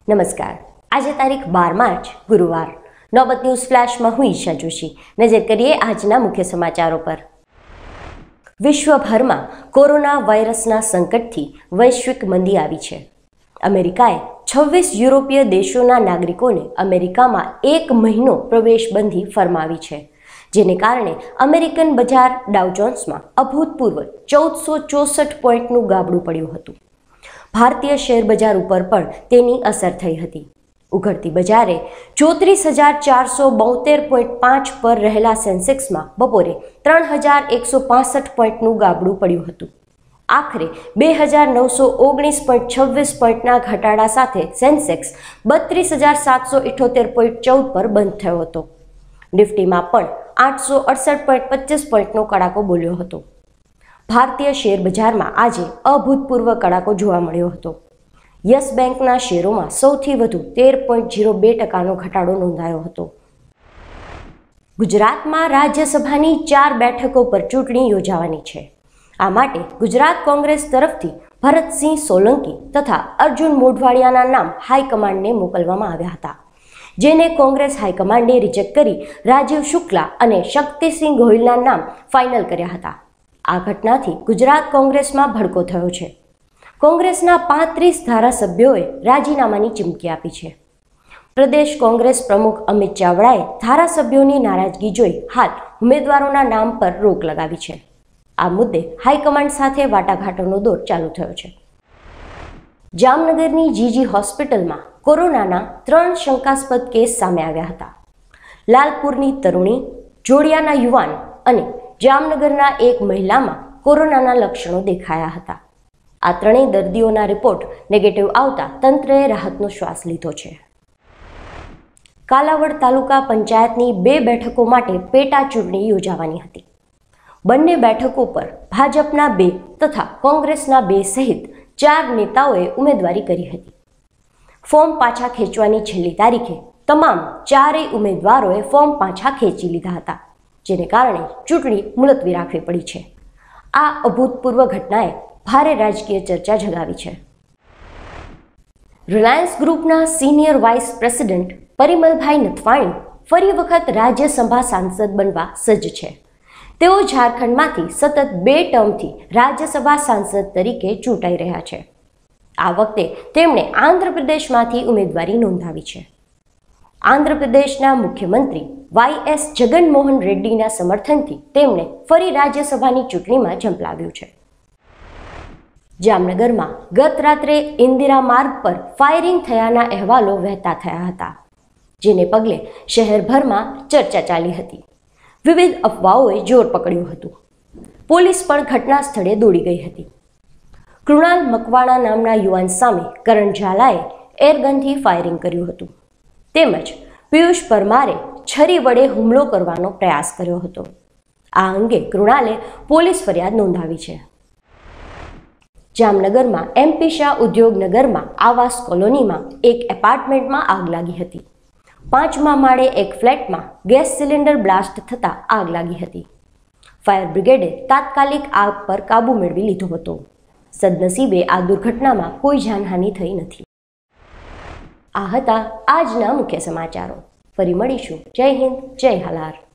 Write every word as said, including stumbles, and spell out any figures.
નમસ્કાર. આજે તારીખ બાર માર્ચ ગુરુવાર. નોબત ન્યૂઝ ફ્લેશમાં હું ઈશા જોશી. નજર કરીએ આજના મુખ્ય સમાચારો પર. વિશ્વભરમાં કોરોના વાયરસના સંકટથી વૈશ્વિક મંદી આવી છે. અમેરિકાએ છવ્વીસ યુરોપીય દેશોના નાગરિકોને અમેરિકામાં એક મહિનો પ્રવેશબંધી ફરમાવી છે, જેને કારણે અમેરિકન બજાર ડાઉ જોન્સમાં અભૂતપૂર્વ ચૌદસો ચોસઠ પોઈન્ટનું ગાબડું પડ્યું હતું. ભારતીય શેર બજાર ઉપર પણ તેની અસર થઈ હતી. ઉઘડતી બજારે ચોત્રીસ હજાર ચારસો બોતેર પોઈન્ટ પાંચ પર રહેલા સેન્સેક્સમાં બપોરે ત્રણ હજાર એકસો પાસઠ પોઈન્ટનું ગાબડું પડ્યું હતું. આખરે બે હજાર નવસો ઓગણીસ પોઈન્ટ છવ્વીસ પોઈન્ટના ઘટાડા સાથે સેન્સેક્સ બત્રીસ હજાર સાતસો ઇઠોતેર પોઈન્ટ ચૌદ પર બંધ થયો હતો. નિફ્ટીમાં પણ આઠસો અડસઠ પોઈન્ટ પચીસ પોઈન્ટનો કડાકો બોલ્યો હતો. ભારતીય શેર બજારમાં આજે અભૂતપૂર્વ કડાકો જોવા મળ્યો હતો. યસ બેંકના શેરોમાં સૌથી વધુ તેર પોઈન્ટ ઝીરો બે ટકાનો ઘટાડો નોંધાયો હતો. ગુજરાતમાં રાજ્યસભાની ચાર બેઠકો પર ચૂંટણી યોજાવાની છે. આ માટે ગુજરાત કોંગ્રેસ તરફથી ભરતસિંહ સોલંકી તથા અર્જુન મોઢવાડિયાના નામ હાઈકમાન્ડને મોકલવામાં આવ્યા હતા, જેને કોંગ્રેસ હાઈકમાન્ડે રિજેક્ટ કરી રાજીવ શુક્લા અને શક્તિસિંહ ગોહિલના નામ ફાઇનલ કર્યા હતા. આ ઘટનાથી ગુજરાત કોંગ્રેસમાં ભડકો થયો છે. કોંગ્રેસના પાંત્રીસ ધારાસભ્યોએ રાજીનામાની ચીમકી આપી છે. પ્રદેશ કોંગ્રેસ પ્રમુખ અમિત ચાવડાએ ધારાસભ્યોની નારાજગી જોઈ હાલ ઉમેદવારોના નામ પર રોક લગાવી છે. આ મુદ્દે હાઈકમાન્ડ સાથે વાટાઘાટોનો દોર ચાલુ થયો છે. જામનગરની જીજી હોસ્પિટલમાં કોરોનાના ત્રણ શંકાસ્પદ કેસ સામે આવ્યા હતા. લાલપુરની તરુણી, જોડિયાના યુવાન અને જામનગરના એક મહિલામાં કોરોનાના લક્ષણો દેખાયા હતા. આ ત્રણેય દર્દીઓના રિપોર્ટ નેગેટિવ આવતા તંત્રએ રાહતનો શ્વાસ લીધો છે. કાલાવડ તાલુકા પંચાયતની બે બેઠકો માટે પેટા ચૂંટણી યોજાવાની હતી. બંને બેઠકો પર ભાજપના બે તથા કોંગ્રેસના બે સહિત ચાર નેતાઓએ ઉમેદવારી કરી હતી. ફોર્મ પાછા ખેંચવાની છેલ્લી તારીખે તમામ ચારેય ઉમેદવારોએ ફોર્મ પાછા ખેંચી લીધા હતા, જેને કારણે ચૂંટણી મુલતવી રાખવી પડી છે. આ અભૂતપૂર્વ ઘટનાએ ભારે રાજકીય ચર્ચા જગાવી છે. રિલાયન્સ ગ્રુપના senior vice president Parimalbhai Nathwani ફરી વખત રાજ્યસભા સાંસદ બનવા સજ્જ છે. તેઓ ઝારખંડમાંથી સતત બે ટર્મથી રાજ્યસભા સાંસદ તરીકે ચૂંટાઈ રહ્યા છે. આ વખતે તેમણે આંધ્રપ્રદેશમાંથી ઉમેદવારી નોંધાવી છે. આંધ્રપ્રદેશના મુખ્યમંત્રી વાય એસ જગનમોહન રેડ્ડીના સમર્થનથી તેમણે ફરી રાજ્યસભાની ચૂંટણીમાં ઝંપલાવ્યું છે. જામનગરમાં ગત રાત્રે ઇન્દિરા માર્ગ પર ફાયરિંગ થયાના અહેવાલો વહેતા થયા હતા, જેને પગલે શહેરભરમાં ચર્ચા ચાલી હતી. વિવિધ અફવાઓએ જોર પકડ્યું હતું. પોલીસ પણ ઘટના સ્થળે દોડી ગઈ હતી. કૃણાલ મકવાણા નામના યુવાન સામે કરણ ઝાલાએ એરગનથી ફાયરિંગ કર્યું હતું, તેમજ પિયુષ પરમારે છરી વડે હુમલો કરવાનો પ્રયાસ કર્યો હતો. આ અંગે કૃણાલે પોલીસ ફરિયાદ નોંધાવી છે. જામનગરમાં એમપી શાહ ઉદ્યોગનગરમાં આવાસ કોલોનીમાં એક એપાર્ટમેન્ટમાં આગ લાગી હતી. પાંચમા માળે એક ફ્લેટમાં ગેસ સિલિન્ડર બ્લાસ્ટ થતાં આગ લાગી હતી. ફાયર બ્રિગેડે તાત્કાલિક આગ પર કાબૂ મેળવી લીધો હતો. સદનસીબે આ દુર્ઘટનામાં કોઈ જાનહાનિ થઈ નથી. આ હતા આજના મુખ્ય સમાચારો. ફરી મળીશું. જય હિન્દ, જય હાલાર.